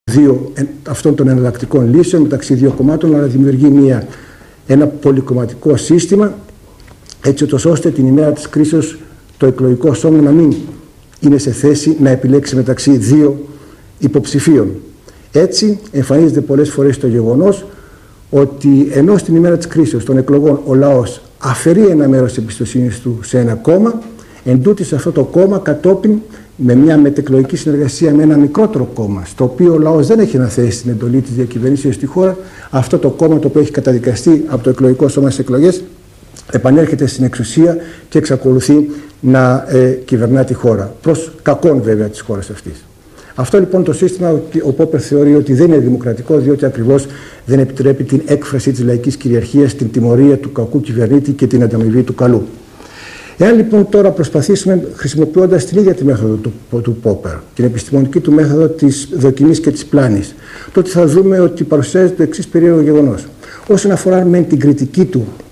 αυτών των εναλλακτικών λύσεων μεταξύ δύο κομμάτων, αλλά δημιουργεί ένα πολυκομματικό σύστημα, έτσι ώστε την ημέρα της κρίσεως το εκλογικό σώμα να μην είναι σε θέση να επιλέξει μεταξύ δύο υποψηφίων. Έτσι εμφανίζεται πολλές φορές το γεγονός ότι ενώ στην ημέρα της κρίσεως των εκλογών ο λαός αφαιρεί ένα μέρος της εμπιστοσύνης του σε ένα κόμμα, εντούτοις σε αυτό το κόμμα κατόπιν με μια μετεκλογική συνεργασία με ένα μικρότερο κόμμα, στο οποίο ο λαός δεν έχει αναθέσει την εντολή της διακυβερνήσεως στη χώρα, αυτό το κόμμα το οποίο έχει καταδικαστεί από το εκλογικό σώμα στις εκλογές επανέρχεται στην εξουσία και εξακολουθεί να κυβερνά τη χώρα, προς κακόν βέβαια της χώρας αυτής. Αυτό λοιπόν το σύστημα ο Πόπερ θεωρεί ότι δεν είναι δημοκρατικό, διότι ακριβώς δεν επιτρέπει την έκφραση της λαϊκής κυριαρχίας, την τιμωρία του κακού κυβερνήτη και την ανταμοιβή του καλού. Εάν λοιπόν τώρα προσπαθήσουμε, χρησιμοποιώντας την ίδια τη μέθοδο του Πόπερ, την επιστημονική του μέθοδο της δοκιμής και της πλάνης, τότε θα δούμε ότι παρουσιάζεται το εξής περίεργο γεγονός. Όσον αφορά με την κριτική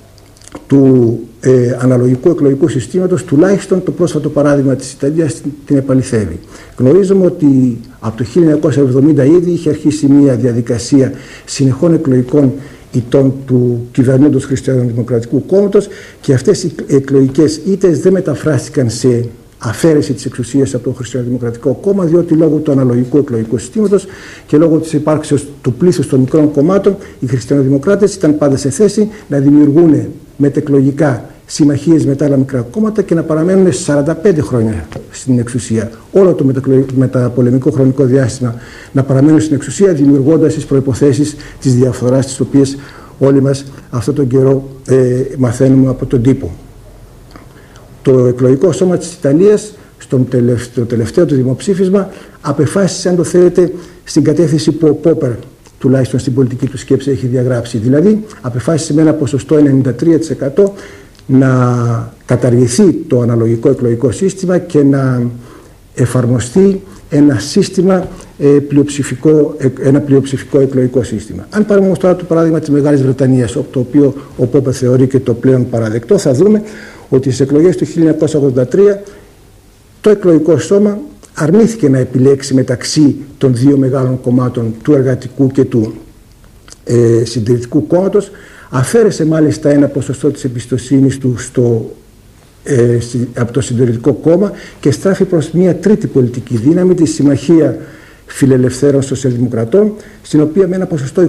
του αναλογικού εκλογικού συστήματος, τουλάχιστον το πρόσφατο παράδειγμα της Ιταλίας την επαληθεύει. Γνωρίζουμε ότι από το 1970 ήδη είχε αρχίσει μια διαδικασία συνεχών εκλογικών ηττών του κυβερνώντος Χριστιανοδημοκρατικού κόμματος και αυτές οι εκλογικές ήττες δεν μεταφράστηκαν σε αφαίρεση της εξουσίας από το Χριστιανοδημοκρατικό κόμμα, διότι λόγω του αναλογικού εκλογικού συστήματος και λόγω της υπάρξεως του πλήθους των μικρών κομμάτων, οι χριστιανοδημοκράτες ήταν πάντα σε θέση να δημιουργούν μετεκλογικά συμμαχίες με τα άλλα μικρά κόμματα και να παραμένουν 45 χρόνια στην εξουσία. Όλο το μεταπολεμικό χρονικό διάστημα να παραμένουν στην εξουσία, δημιουργώντας τις προϋποθέσεις της διαφθοράς, τις οποίες όλοι μας αυτόν τον καιρό μαθαίνουμε από τον τύπο. Το εκλογικό σώμα της Ιταλίας, στο τελευταίο του δημοψήφισμα, απεφάσισε, αν το θέλετε, στην κατεύθυνση που ο Πόπερ, τουλάχιστον στην πολιτική του σκέψη, έχει διαγράψει. Δηλαδή, απεφάσισε με ένα ποσοστό 93% να καταργηθεί το αναλογικό εκλογικό σύστημα και να εφαρμοστεί ένα σύστημα ένα πλειοψηφικό εκλογικό σύστημα. Αν πάρουμε όμως τώρα το παράδειγμα της Μεγάλης Βρετανίας, το οποίο ο Πόπερ θεωρεί και το πλέον παραδεκτό, θα δούμε ότι στις εκλογές του 1983 το εκλογικό σώμα αρνήθηκε να επιλέξει μεταξύ των δύο μεγάλων κομμάτων, του Εργατικού και του Συντηρητικού κόμματος, αφαίρεσε μάλιστα ένα ποσοστό της εμπιστοσύνης του από το Συντηρητικό κόμμα και στράφει προς μια τρίτη πολιτική δύναμη, τη Συμμαχία Φιλελευθέρων Σοσιαλδημοκρατών, στην οποία με ένα ποσοστό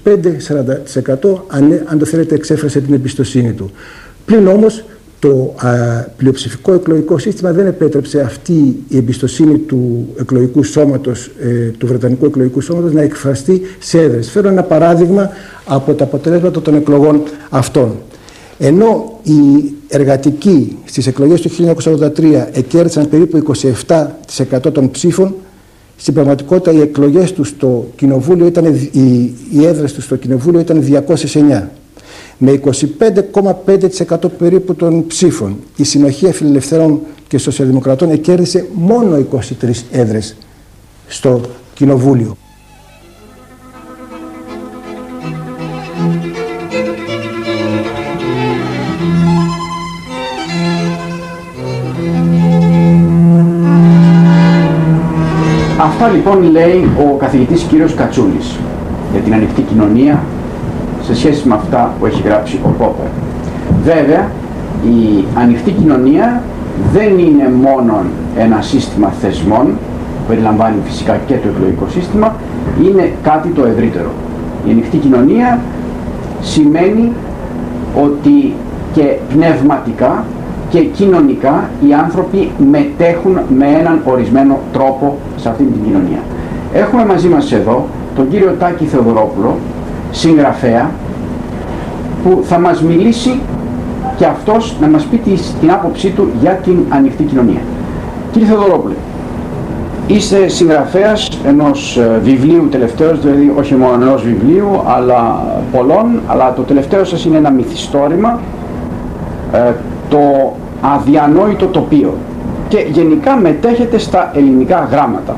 25-40% αν το θέλετε εξέφρασε την εμπιστοσύνη του. Πλην όμως το πλειοψηφικό εκλογικό σύστημα δεν επέτρεψε αυτή η εμπιστοσύνη του εκλογικού σώματος, του Βρετανικού εκλογικού σώματος, να εκφραστεί σε έδρες. Φέρω ένα παράδειγμα από τα αποτελέσματα των εκλογών αυτών. Ενώ οι εργατικοί στις εκλογές του 1983 εκέρδισαν περίπου 27% των ψήφων, στην πραγματικότητα οι εκλογές τους στο κοινοβούλιο οι έδρες τους στο κοινοβούλιο ήταν 209. Με 25,5% περίπου των ψήφων, η Συμμαχία Φιλελευθερών και Σοσιαλδημοκρατών εκέρδισε μόνο 23 έδρες στο κοινοβούλιο. Αυτά λοιπόν λέει ο καθηγητής κύριος Κατσούλης για την ανοιχτή κοινωνία σε σχέση με αυτά που έχει γράψει ο Πόπερ. Βέβαια, η ανοιχτή κοινωνία δεν είναι μόνο ένα σύστημα θεσμών, που περιλαμβάνει φυσικά και το εκλογικό σύστημα, είναι κάτι το ευρύτερο. Η ανοιχτή κοινωνία σημαίνει ότι και πνευματικά και κοινωνικά οι άνθρωποι μετέχουν με έναν ορισμένο τρόπο σε αυτήν την κοινωνία. Έχουμε μαζί μας εδώ τον κύριο Τάκη Θεοδωρόπουλο, συγγραφέα, που θα μας μιλήσει και αυτός να μας πει την άποψή του για την ανοιχτή κοινωνία. Κύριε Θεοδωρόπουλε, είστε συγγραφέας ενός βιβλίου τελευταίως, δηλαδή όχι μόνο ενός βιβλίου, αλλά πολλών, αλλά το τελευταίο σας είναι ένα μυθιστόρημα, το αδιανόητο τοπίο, και γενικά μετέχετε στα ελληνικά γράμματα.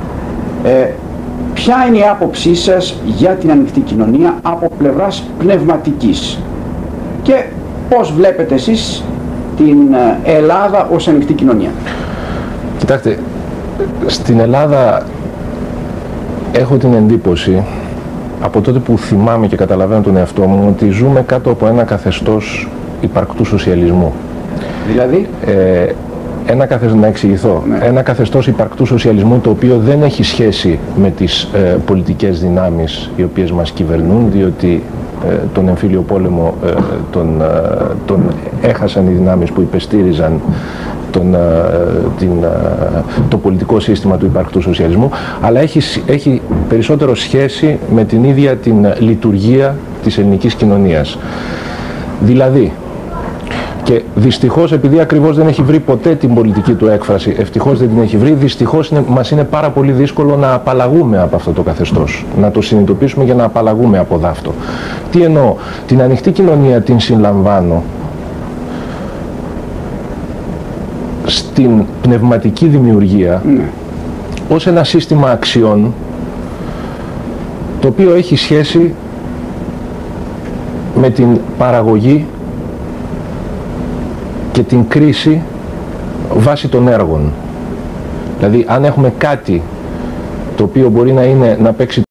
Ποια είναι η άποψή σας για την ανοιχτή κοινωνία από πλευράς πνευματικής και πώς βλέπετε εσείς την Ελλάδα ως ανοιχτή κοινωνία? Κοιτάξτε, στην Ελλάδα έχω την εντύπωση, από τότε που θυμάμαι και καταλαβαίνω τον εαυτό μου, ότι ζούμε κάτω από ένα καθεστώς υπαρκτού σοσιαλισμού. Δηλαδή? Να εξηγηθώ. Ναι. Ένα καθεστώς υπαρκτού σοσιαλισμού, το οποίο δεν έχει σχέση με τις πολιτικές δυνάμεις οι οποίες μας κυβερνούν, διότι τον εμφύλιο πόλεμο τον έχασαν οι δυνάμεις που υπεστήριζαν το πολιτικό σύστημα του υπαρκτού σοσιαλισμού, αλλά έχει περισσότερο σχέση με την ίδια την λειτουργία της ελληνικής κοινωνίας. Δηλαδή, και δυστυχώς, επειδή ακριβώς δεν έχει βρει ποτέ την πολιτική του έκφραση, ευτυχώς δεν την έχει βρει, δυστυχώς μας είναι πάρα πολύ δύσκολο να απαλλαγούμε από αυτό το καθεστώς, να το συνειδητοποιήσουμε για να απαλλαγούμε από δάφτο. Τι εννοώ? Την ανοιχτή κοινωνία την συλλαμβάνω στην πνευματική δημιουργία ως ένα σύστημα αξιών, το οποίο έχει σχέση με την παραγωγή και την κρίση βάσει των έργων. Δηλαδή, αν έχουμε κάτι το οποίο μπορεί να παίξει